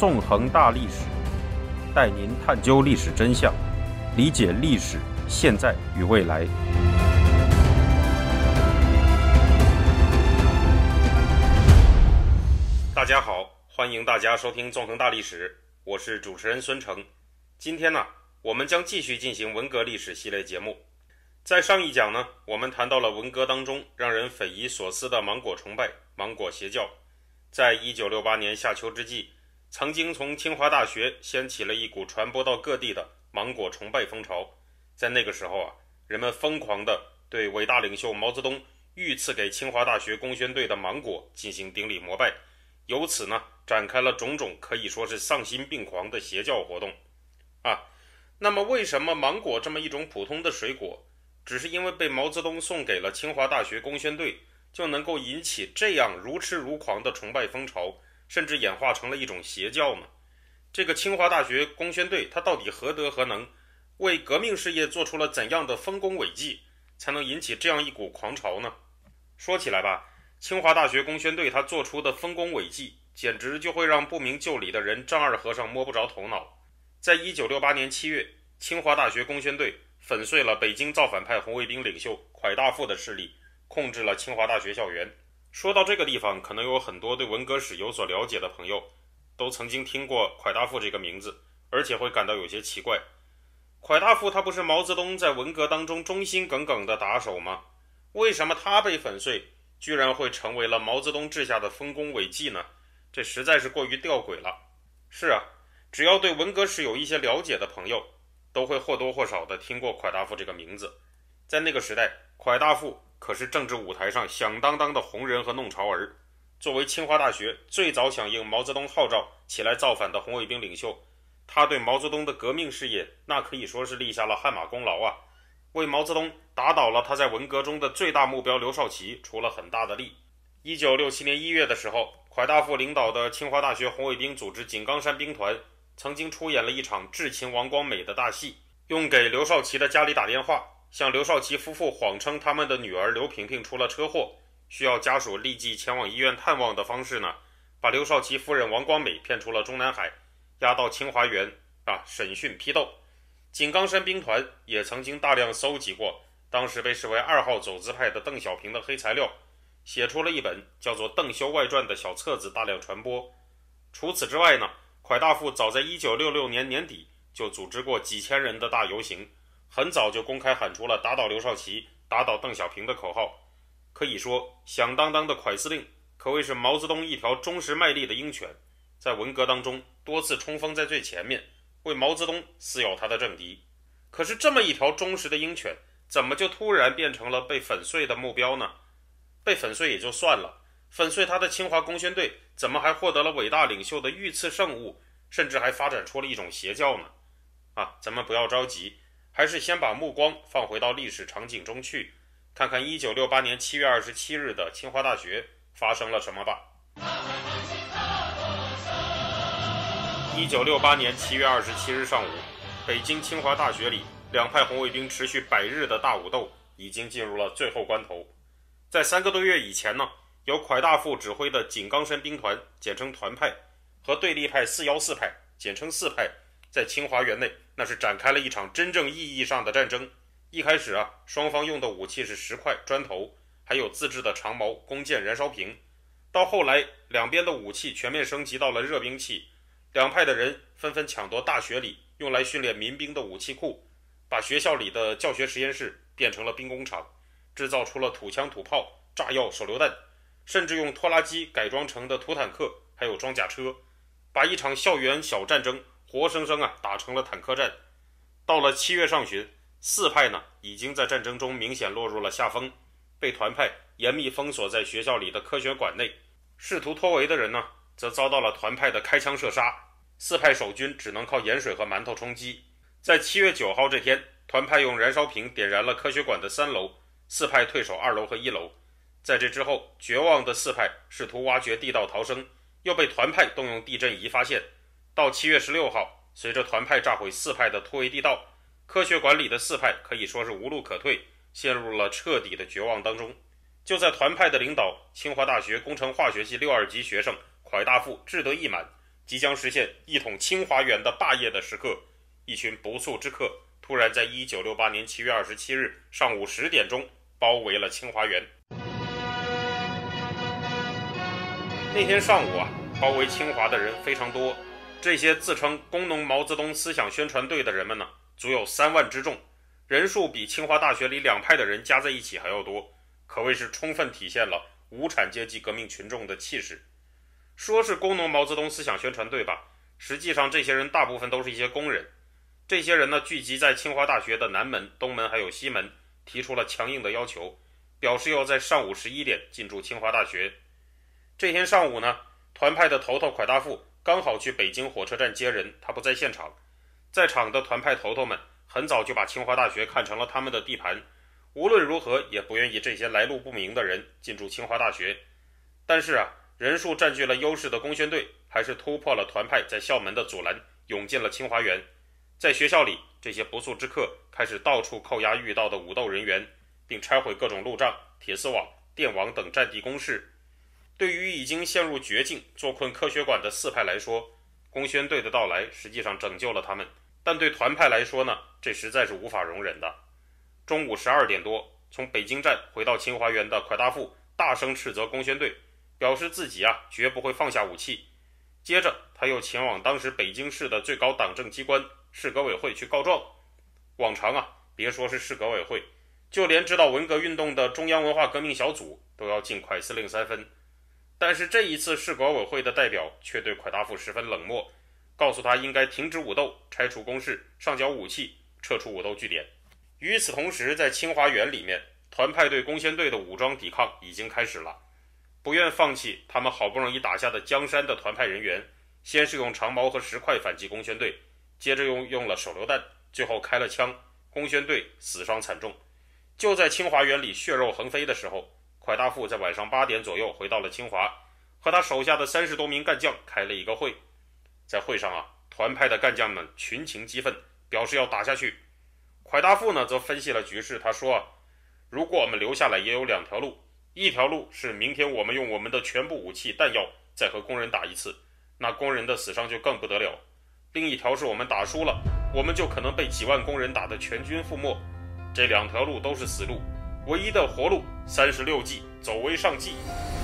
纵横大历史，带您探究历史真相，理解历史现在与未来。大家好，欢迎大家收听纵横大历史，我是主持人孙成。今天呢，我们将继续进行文革历史系列节目。在上一讲呢，我们谈到了文革当中让人匪夷所思的芒果崇拜、芒果邪教。在1968年夏秋之际，曾经从清华大学掀起了一股传播到各地的芒果崇拜风潮。在那个时候啊，人们疯狂地对伟大领袖毛泽东御赐给清华大学工宣队的芒果进行顶礼膜拜，由此呢，展开了种种可以说是丧心病狂的邪教活动那么为什么芒果这么一种普通的水果，只是因为被毛泽东送给了清华大学工宣队，就能够引起这样如痴如狂的崇拜风潮，甚至演化成了一种邪教呢？这个清华大学工宣队它到底何德何能，为革命事业做出了怎样的丰功伟绩，才能引起这样一股狂潮呢？说起来吧，清华大学工宣队它做出的丰功伟绩，简直就会让不明就里的人丈二和尚摸不着头脑。在1968年7月，清华大学工宣队粉碎了北京造反派红卫兵领袖蒯大富的势力，控制了清华大学校园。说到这个地方，可能有很多对文革史有所了解的朋友都曾经听过蒯大富这个名字，而且会感到有些奇怪。蒯大富他不是毛泽东在文革当中忠心耿耿的打手吗？为什么他被粉碎，居然会成为了毛泽东治下的丰功伟绩呢？这实在是过于吊诡了。是啊，只要对文革史有一些了解的朋友，都会或多或少的听过蒯大富这个名字。在那个时代，蒯大富可是政治舞台上响当当的红人和弄潮儿。作为清华大学最早响应毛泽东号召起来造反的红卫兵领袖，他对毛泽东的革命事业那可以说是立下了汗马功劳啊，为毛泽东打倒了他在文革中的最大目标刘少奇出了很大的力。1967年1月的时候，蒯大富领导的清华大学红卫兵组织井冈山兵团曾经出演了一场致秦王光美的大戏，用给刘少奇的家里打电话，向刘少奇夫妇谎称他们的女儿刘萍萍出了车祸，需要家属立即前往医院探望的方式呢，把刘少奇夫人王光美骗出了中南海，押到清华园审讯批斗。井冈山兵团也曾经大量搜集过当时被视为2号走资派的邓小平的黑材料，写出了一本叫做《邓修外传》的小册子，大量传播。除此之外呢，蒯大富早在1966年年底就组织过几千人的大游行，很早就公开喊出了打倒刘少奇、打倒邓小平的口号。可以说，响当当的蒯司令可谓是毛泽东一条忠实卖力的鹰犬，在文革当中多次冲锋在最前面，为毛泽东撕咬他的政敌。可是这么一条忠实的鹰犬，怎么就突然变成了被粉碎的目标呢？被粉碎也就算了，粉碎他的清华工宣队怎么还获得了伟大领袖的御赐圣物，甚至还发展出了一种邪教呢？咱们不要着急，还是先把目光放回到历史场景中去，看看1968年7月27日的清华大学发生了什么吧。1968年7月27日上午，北京清华大学里两派红卫兵持续100日的大武斗已经进入了最后关头。在3个多月以前呢，由蒯大富指挥的井冈山兵团简称团派和对立派414派简称四派，在清华园内那是展开了一场真正意义上的战争。一开始双方用的武器是石块、砖头，还有自制的长矛、弓箭、燃烧瓶。到后来，两边的武器全面升级到了热兵器，两派的人纷纷抢夺大学里用来训练民兵的武器库，把学校里的教学实验室变成了兵工厂，制造出了土枪、土炮、炸药、手榴弹，甚至用拖拉机改装成的土坦克，还有装甲车，把一场校园小战争活生生打成了坦克战。到了7月上旬，四派呢已经在战争中明显落入了下风，被团派严密封锁在学校里的科学馆内，试图脱围的人呢则遭到了团派的开枪射杀，四派守军只能靠盐水和馒头充饥。在7月9号这天，团派用燃烧瓶点燃了科学馆的3楼，四派退守2楼和1楼。在这之后，绝望的四派试图挖掘地道逃生，又被团派动用地震仪发现。到7月16号，随着团派炸毁四派的突围地道，科学馆里的四派可以说是无路可退，陷入了彻底的绝望当中。就在团派的领导，清华大学工程化学系62级学生蒯大富志得意满， 即将实现一统清华园的霸业的时刻，一群不速之客突然在1968年7月27日上午10点钟包围了清华园。那天上午包围清华的人非常多，这些自称工农毛泽东思想宣传队的人们呢，足有3万之众，人数比清华大学里两派的人加在一起还要多，可谓是充分体现了无产阶级革命群众的气势。说是工农毛泽东思想宣传队吧，实际上这些人大部分都是一些工人。这些人呢，聚集在清华大学的南门、东门还有西门，提出了强硬的要求，表示要在上午11点进驻清华大学。这天上午呢，团派的头头蒯大富刚好去北京火车站接人，他不在现场。在场的团派头头们很早就把清华大学看成了他们的地盘，无论如何也不愿意这些来路不明的人进驻清华大学。但是人数占据了优势的工宣队还是突破了团派在校门的阻拦，涌进了清华园。在学校里，这些不速之客开始到处扣押遇到的武斗人员，并拆毁各种路障、铁丝网、电网等战地工事。对于已经陷入绝境、坐困科学馆的四派来说，工宣队的到来实际上拯救了他们，但对团派来说呢，这实在是无法容忍的。中午12点多，从北京站回到清华园的蒯大富大声斥责工宣队，表示自己绝不会放下武器。接着他又前往当时北京市的最高党政机关市革委会去告状。往常别说是市革委会，就连指导文革运动的中央文化革命小组都要敬蒯司令3分。但是这一次市革委会的代表却对蒯大富十分冷漠，告诉他应该停止武斗，拆除工事，上缴武器，撤出武斗据点。与此同时，在清华园里面，团派对工宣队的武装抵抗已经开始了。不愿放弃他们好不容易打下的江山的团派人员，先是用长矛和石块反击工宣队，接着用了手榴弹，最后开了枪，工宣队死伤惨重。就在清华园里血肉横飞的时候，蒯大富在晚上8点左右回到了清华，和他手下的30多名干将开了一个会。在会上团派的干将们群情激愤，表示要打下去。蒯大富呢则分析了局势，他说如果我们留下来也有2条路，一条路是明天我们用我们的全部武器弹药再和工人打一次，那工人的死伤就更不得了。另一条是我们打输了，我们就可能被几万工人打得全军覆没。这2条路都是死路，唯一的活路36计，走为上计。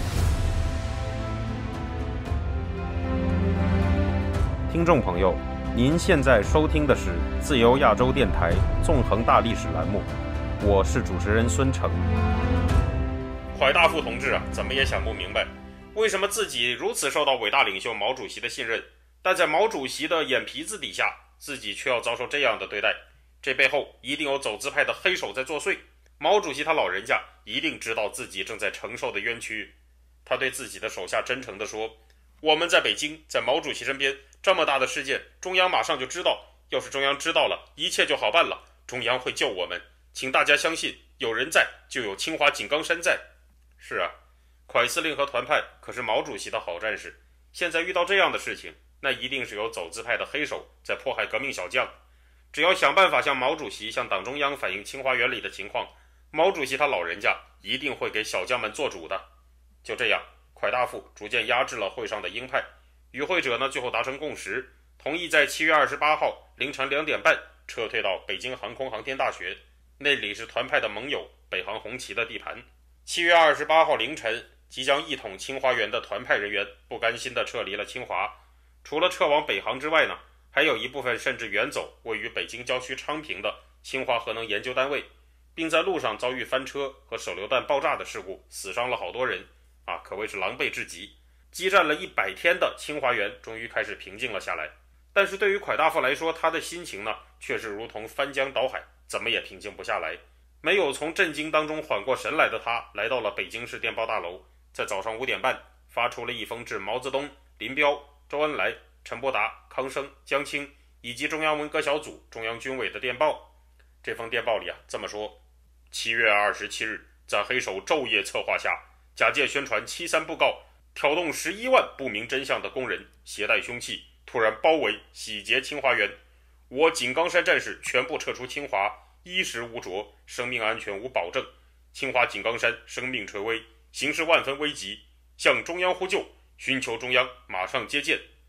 听众朋友，您现在收听的是自由亚洲电台纵横大历史栏目，我是主持人孙成。蒯大富同志怎么也想不明白，为什么自己如此受到伟大领袖毛主席的信任，但在毛主席的眼皮子底下，自己却要遭受这样的对待。这背后一定有走资派的黑手在作祟，毛主席他老人家一定知道自己正在承受的冤屈。他对自己的手下真诚地说，我们在北京，在毛主席身边，这么大的事件，中央马上就知道，要是中央知道了，一切就好办了，中央会救我们，请大家相信，有人在，就有清华井冈山在。是蒯司令和团派可是毛主席的好战士，现在遇到这样的事情，那一定是有走资派的黑手在迫害革命小将。只要想办法向毛主席、向党中央反映清华园里的情况，毛主席他老人家一定会给小将们做主的。就这样，蒯大富逐渐压制了会上的鹰派，与会者呢最后达成共识，同意在7月28号凌晨2点半撤退到北京航空航天大学，那里是团派的盟友北航红旗的地盘。7月28号凌晨，即将一统清华园的团派人员不甘心地撤离了清华，除了撤往北航之外呢，还有一部分甚至远走位于北京郊区昌平的清华核能研究单位，并在路上遭遇翻车和手榴弹爆炸的事故，死伤了好多人可谓是狼狈至极。激战了100天的清华园终于开始平静了下来，但是对于蒯大富来说，他的心情呢却是如同翻江倒海，怎么也平静不下来。没有从震惊当中缓过神来的他，来到了北京市电报大楼，在早上5点半发出了一封致毛泽东、林彪、周恩来、陈伯达、康生、江青以及中央文革小组、中央军委的电报。这封电报里这么说：7月27日，在黑手昼夜策划下，假借宣传73布告，挑动11万不明真相的工人携带凶器，突然包围洗劫清华园。我井冈山战士全部撤出清华，衣食无着，生命安全无保证，清华井冈山生命垂危，形势万分危急，向中央呼救，寻求中央马上接见。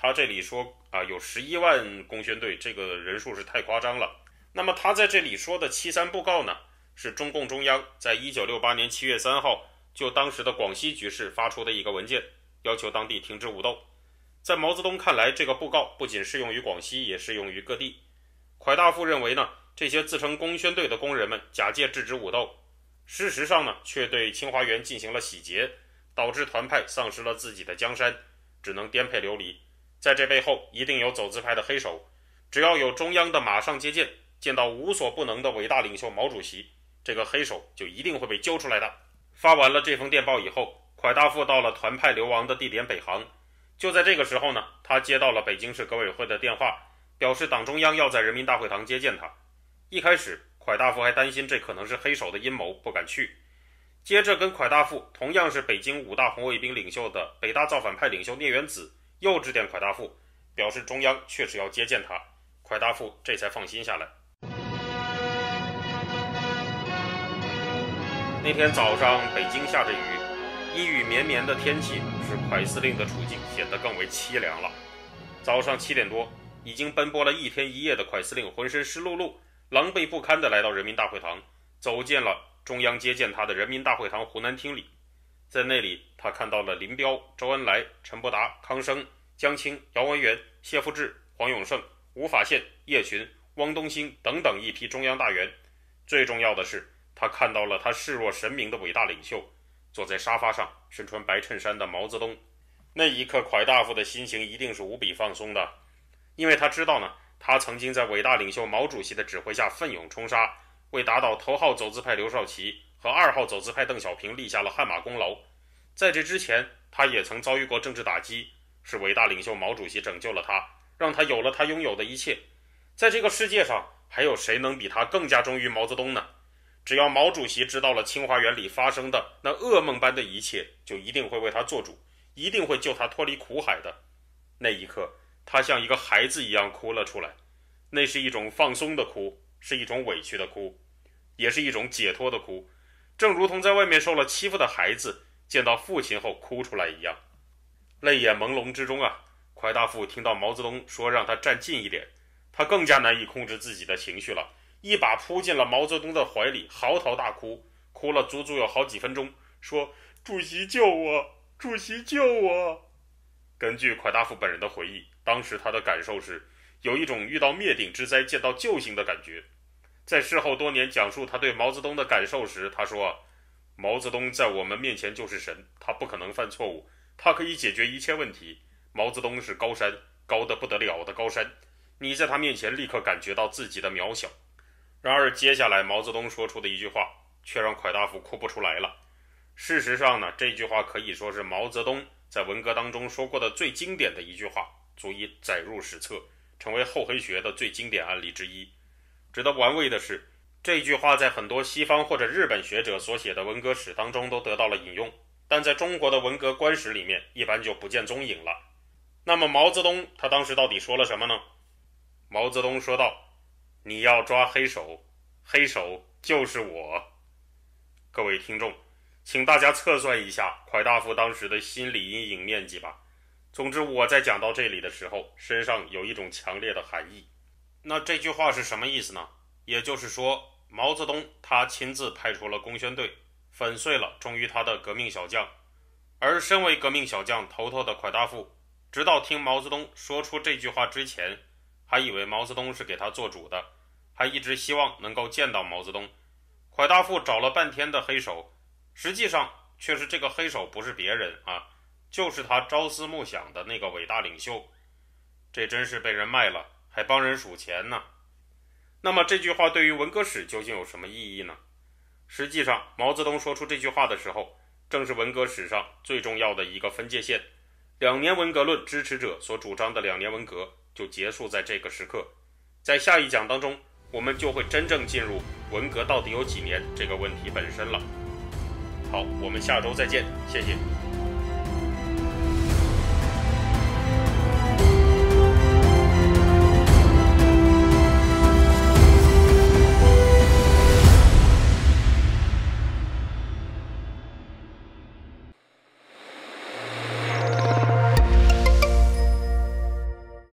他这里说有11万工宣队，这个人数是太夸张了。那么他在这里说的73布告呢，是中共中央在1968年7月3号就当时的广西局势发出的一个文件，要求当地停止武斗。在毛泽东看来，这个布告不仅适用于广西，也适用于各地。蒯大富认为呢，这些自称工宣队的工人们假借制止武斗，事实上呢，却对清华园进行了洗劫，导致团派丧失了自己的江山，只能颠沛流离。在这背后一定有走资派的黑手，只要有中央的马上接见，见到无所不能的伟大领袖毛主席，这个黑手就一定会被揪出来的。发完了这封电报以后，蒯大富到了团派流亡的地点北航。就在这个时候呢，他接到了北京市革委会的电话，表示党中央要在人民大会堂接见他。一开始蒯大富还担心这可能是黑手的阴谋，不敢去。接着跟蒯大富同样是北京5大红卫兵领袖的北大造反派领袖聂元子又致电蒯大富，表示中央确实要接见他。蒯大富这才放心下来。那天早上北京下着雨，阴雨绵绵的天气使蒯司令的处境显得更为凄凉了。早上7点多，已经奔波了1天1夜的蒯司令浑身湿漉漉，狼狈不堪地来到人民大会堂，走进了中央接见他的人民大会堂湖南厅里。在那里，他看到了林彪、周恩来、陈伯达、康生、江青、姚文元、谢富治、黄永胜、吴法宪、叶群、汪东兴等等一批中央大员。最重要的是，他看到了他视若神明的伟大领袖，坐在沙发上身穿白衬衫的毛泽东。那一刻，蒯大富的心情一定是无比放松的，因为他知道呢，他曾经在伟大领袖毛主席的指挥下奋勇冲杀，为打倒头号走资派刘少奇和2号走资派邓小平立下了汗马功劳。在这之前，他也曾遭遇过政治打击，是伟大领袖毛主席拯救了他，让他有了他拥有的一切。在这个世界上，还有谁能比他更加忠于毛泽东呢？只要毛主席知道了清华园里发生的那噩梦般的一切，就一定会为他做主，一定会救他脱离苦海的。那一刻，他像一个孩子一样哭了出来，那是一种放松的哭，是一种委屈的哭，也是一种解脱的哭，正如同在外面受了欺负的孩子见到父亲后哭出来一样。泪眼朦胧之中蒯大富听到毛泽东说让他站近一点，他更加难以控制自己的情绪了，一把扑进了毛泽东的怀里，嚎啕大哭，哭了足足有好几分钟，说：“主席救我，主席救我。”根据蒯大富本人的回忆，当时他的感受是有一种遇到灭顶之灾见到救星的感觉。在事后多年讲述他对毛泽东的感受时，他说：“毛泽东在我们面前就是神，他不可能犯错误，他可以解决一切问题。毛泽东是高山，高得不得了的高山，你在他面前立刻感觉到自己的渺小。”然而接下来毛泽东说出的一句话却让蒯大富哭不出来了。事实上呢，这句话可以说是毛泽东在文革当中说过的最经典的一句话，足以载入史册，成为厚黑学的最经典案例之一。值得玩味的是，这句话在很多西方或者日本学者所写的文革史当中都得到了引用，但在中国的文革官史里面一般就不见踪影了。那么毛泽东他当时到底说了什么呢？毛泽东说道：“你要抓黑手，黑手就是我。”各位听众，请大家测算一下蒯大富当时的心理阴影面积吧。总之，我在讲到这里的时候，身上有一种强烈的寒意。那这句话是什么意思呢？也就是说，毛泽东他亲自派出了工宣队，粉碎了忠于他的革命小将。而身为革命小将头头的蒯大富，直到听毛泽东说出这句话之前，还以为毛泽东是给他做主的，还一直希望能够见到毛泽东。蒯大富找了半天的黑手，实际上却是这个黑手不是别人就是他朝思暮想的那个伟大领袖。这真是被人卖了，还帮人数钱呢。那么这句话对于文革史究竟有什么意义呢？实际上，毛泽东说出这句话的时候，正是文革史上最重要的一个分界线。2年文革论支持者所主张的2年文革就结束在这个时刻。在下一讲当中，我们就会真正进入文革到底有几年这个问题本身了。好，我们下周再见，谢谢。